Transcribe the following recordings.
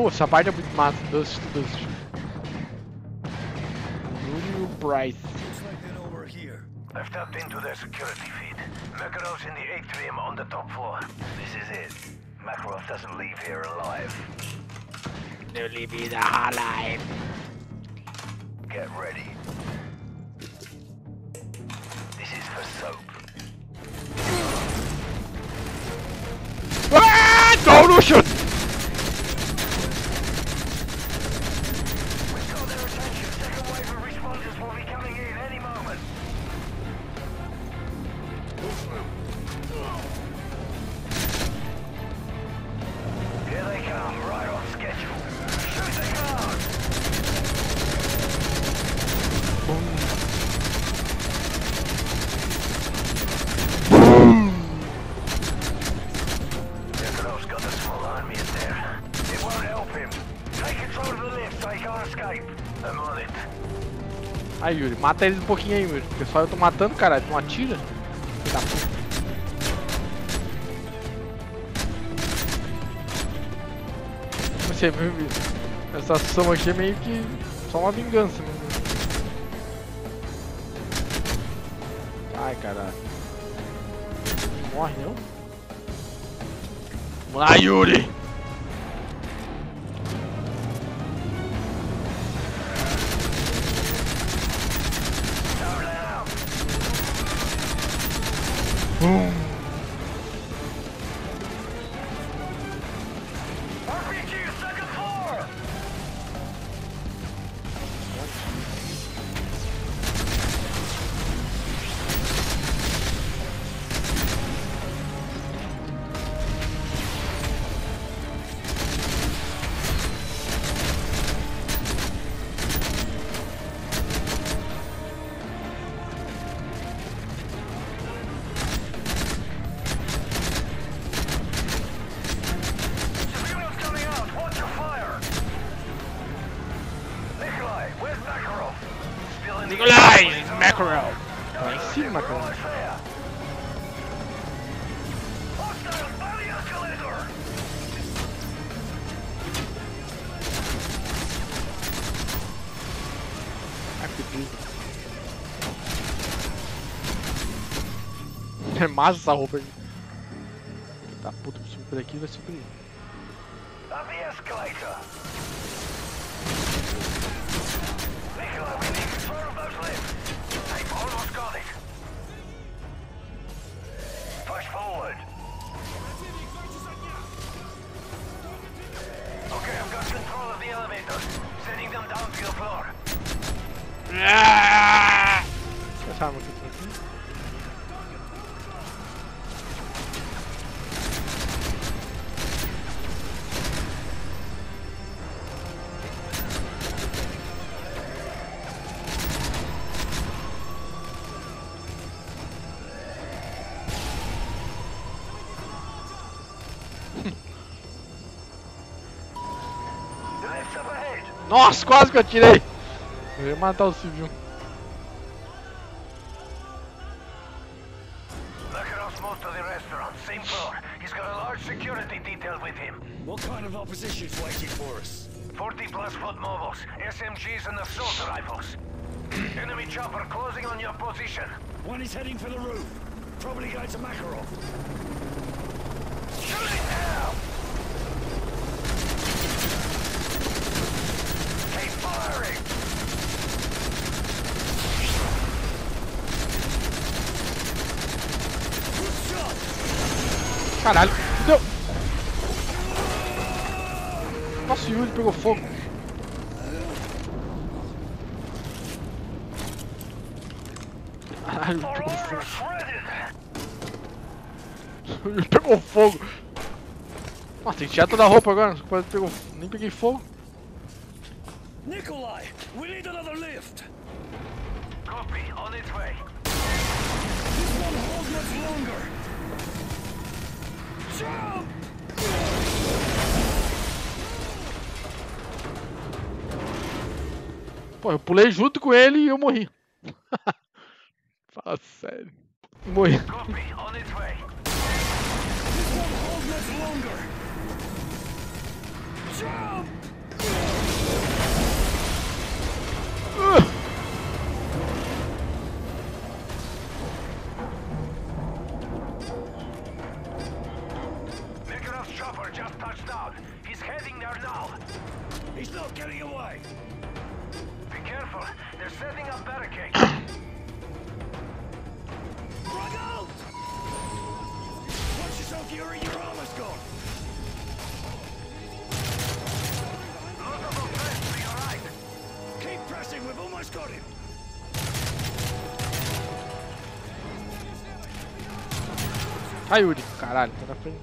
essa parte é muito massa. Dust. Junior Price. I've tapped into their security feed. Makarov's in the atrium on the top floor. This is it. Makarov doesn't leave here alive. No leave it alive. Get ready. This is for soap. Ah, no, Lucian! We've got their attention. Second wave of responders will be coming in any moment. Here they come, right on schedule. Shoot the guard! Yakarov's got a small army in there. It won't help him. Take control of the lift so he can't escape. I'm on it. Aí, Yuri, mata eles um pouquinho aí, Yuri. Porque só eu tô matando, caralho. Tu não atira? Filho da puta. Você viu? Essa ação aqui é meio que só uma vingança, né? Ai, caralho. Não morre, não? Vamos lá, Yuri! RPG, second floor! Civilians coming out, watch your fire! Nikolai, where's Makarov? Still in the Nikolai! Makarov! Lá em cima, cara. Right there. Hostiles by the escalator! Acredito. É massa essa roupa aí. Tá puta, se subir por aqui vai subir. At the escalator! Nikolai, we need control of those lifts! They've almost got it! Push forward! Okay, I've got control of the elevators. Sending them down to the floor. Essa arma aqui. The lift's up ahead! Nossa, quase que eu tirei! Eu ia matar o civil. Makarov's most of the restaurant, same floor. He's got a large security detail with him. What kind of opposition's waiting for us? 40 plus foot mobiles, SMGs and assault rifles. Enemy chopper closing on your position. One is heading for the roof. Probably going to Makarov. Shoot it now! Keep firing! Good shot! Caralho, deu! Nossa, o Yuri pegou fogo. Caralho, For pegou order fogo. shredded! O Yuri pegou fogo. Nossa, tem que tirar toda a roupa agora. Quase pegou. Nem peguei fogo. Nikolai, we need another lift. Copy, on its way. This won't hold much longer. Jump! Pô, eu pulei junto com ele e eu morri. Fala sério. Morri. Copy, on its way. This won't hold much longer. Makarov's chopper just touched down. He's heading there now. He's not getting away. Be careful. They're setting up barricades. Run out! Watch yourself, Yuri. Your armor's gone. Lot of offense to your right. Keep pressing. We've almost got him. Ai, Yuri, caralho, tá na frente.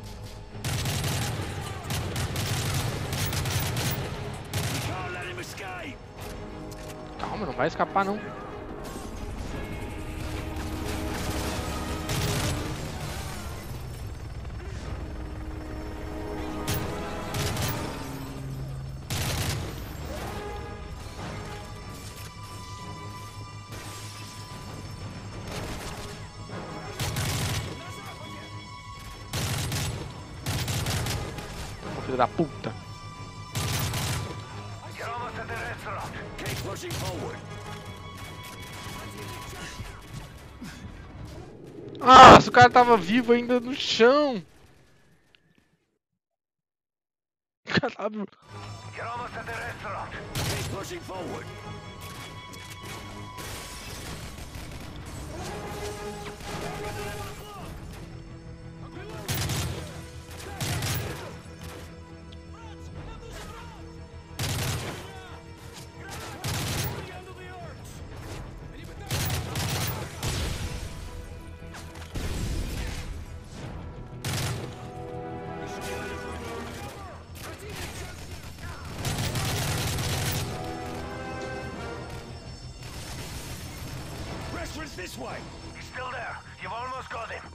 You can't let him escape. Calma, não vai escapar não. Filho da puta. You're almost at the restaurant. Keep pushing forward. Nossa, o cara tava vivo ainda no chão. Caralho. You're almost at the restaurant. Keep pushing forward. Restaurant's this way. He's still there. You've almost got him.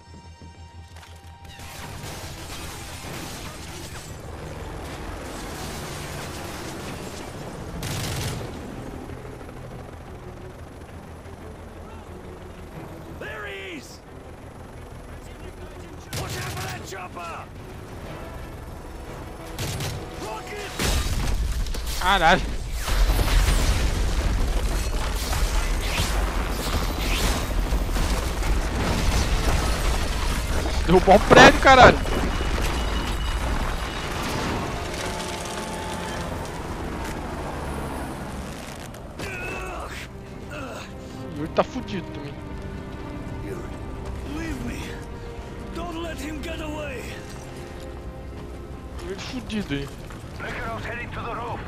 There he is. Watch out for that chopper. Rocket! Caralho. Derrubou um prédio, caralho. O Yuri tá fudido também. Leave me. Don't let him get away. O Yuri fudido aí. Makarov's heading to the roof.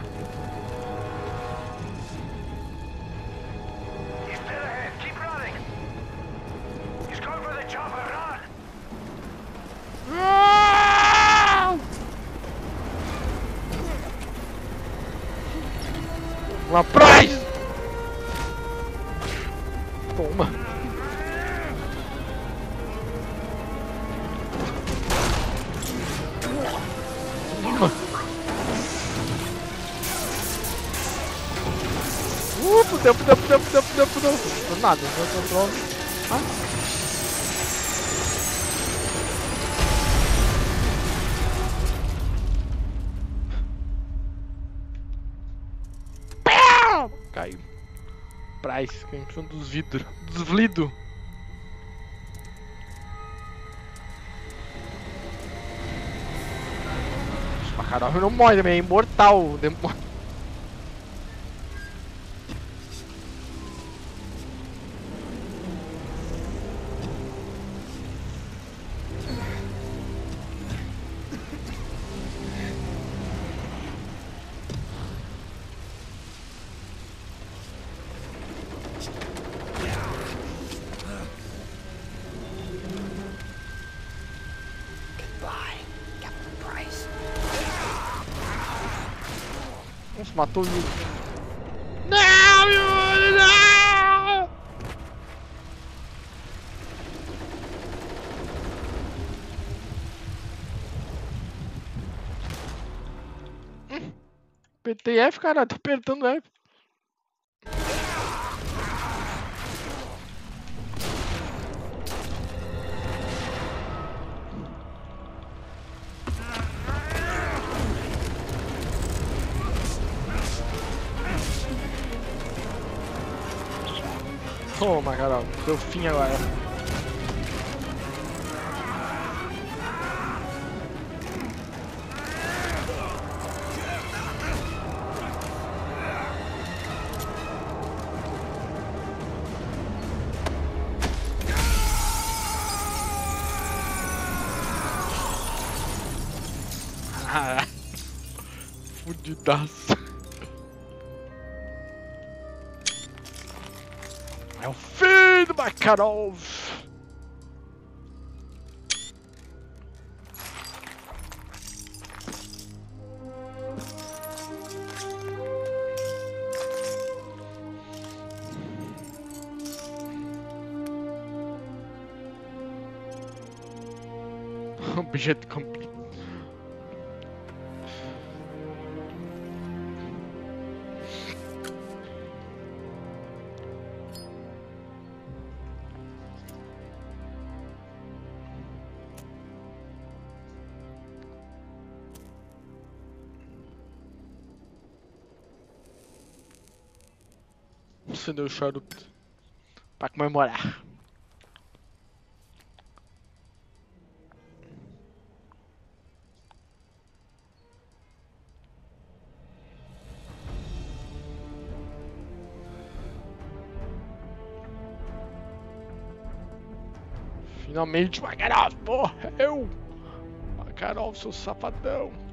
He's still ahead. Keep running. He's going for the chopper. Run! Uma prize! Toma! Toma! Fudeu. Nada, não controlo. Ah. Caiu. Price, caiu em cima dos vidros. Dos vlidos. O Makarov não morre também, é imortal. Nossa, matou o Yuri. Não, Yuri, não! Apertei F, cara, tô apertando F. Toma, Carol. Seu fim agora. Fudidaço. É o fim do Makarov. Objeto completo. Acendeu o charuto pra comemorar. Finalmente, Makarov morreu! Makarov, seu safadão!